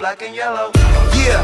black and yellow. Yeah,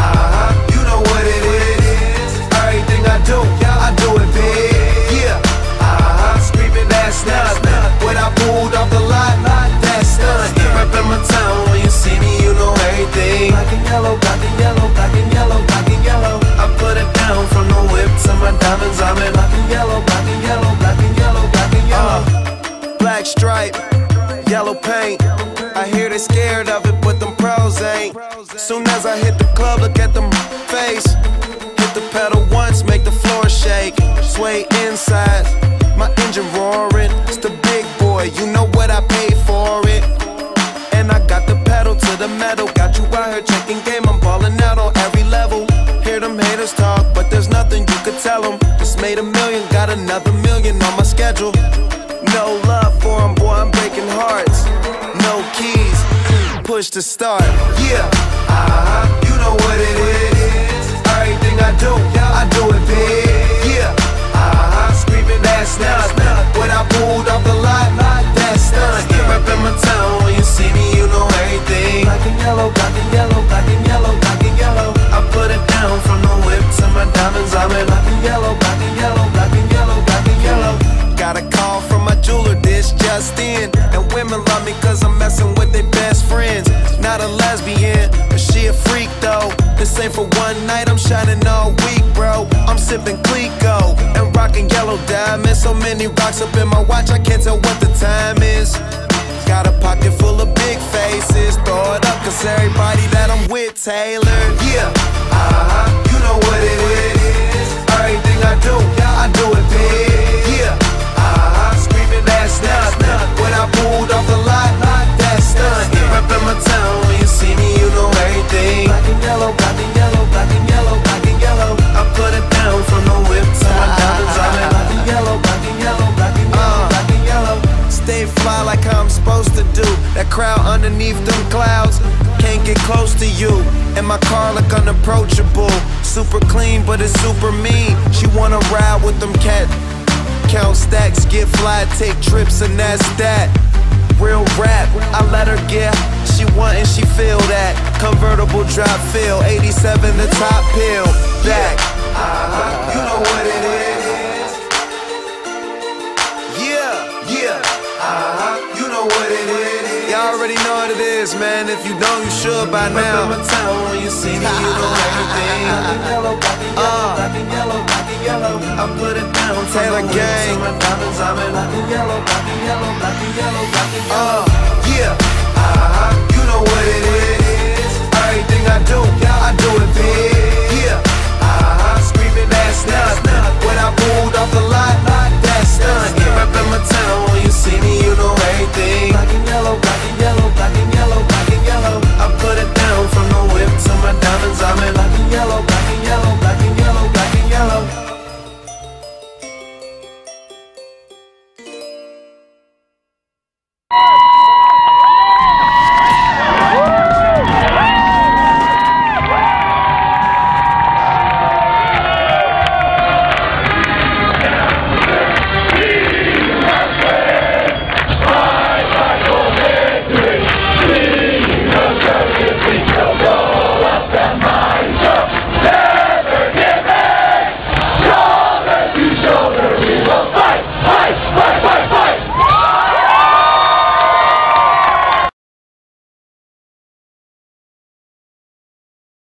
you know what it is. Everything I do it big. Yeah, screaming that's nothing. When I pulled off the lot, that's nothing. Reppin' my town, when you see me, you know everything. Black and yellow, black and yellow, black and yellow, black and yellow. I put it down from the whip to my diamonds. I'm in black and yellow, black and yellow, black and yellow, black and yellow. Black stripe, yellow paint. I hear they scared of it, but them pros ain't. Soon as I hit the club, look at them face. Hit the pedal once, make the floor shake. Sway inside, my engine roaring. It's the big boy, you know what I paid for it. And I got the pedal to the metal. Got you out here checking game, I'm ballin' out on every level. Hear them haters talk, but there's nothing you could tell them. Just made $1 million, got another $1 million on my schedule. No love for them, boy, I'm breaking hearts. No keys, push to start. Yeah, you know what it is. Everything I do it big. Yeah, screaming that's nothing. When I pulled off the lot, that's nothing. Reppin' my town, when you see me, you know everything. Black and yellow, black and yellow, black and yellow, black and yellow. I put it down from the whip to my diamonds. I'm in black and yellow, black and yellow, black and yellow, black and yellow. Got a call from my jeweler, this just in. And women love me cause I'm messing with their best friends. Not a lesbian, but she a freak though. This ain't for one night, I'm shining all week, bro. I'm sipping Clico and rocking yellow diamonds. So many rocks up in my watch, I can't tell what the time is. Got a pocket full of big faces. Throw it up cause everybody that I'm with Taylor. Yeah, you know what it is. Everything I do it big. Yeah, screaming that's nothing. When I pulled off the lot, that's nothing. Reppin' my town, when you see me, you know everything. Black and yellow, black and yellow, black and yellow, black and yellow. I put it down from the whip to my diamonds. I'm in black and yellow, black and yellow, black and yellow, black and yellow. Stay fly like how I'm supposed to do. That crowd underneath them clouds can't get close to you. And my car look unapproachable. Super clean, but it's super mean. She wanna ride with them cat. Count stacks, get fly, take trips, and that's that. Real rap, I let her get. She want and she feel that. Convertible drop feel, 87 the top pill. Back, you know what it is. Yeah, you know what it is. Y'all already know what it is, man. If you don't, you should by now. Reppin' my town, when you see me, you know everything. Black and yellow, black and yellow, black and yellow, black and yellow. I put it down, Taylor gang. My diamonds, I'm in black and yellow, black and yellow, black and yellow, black and yellow.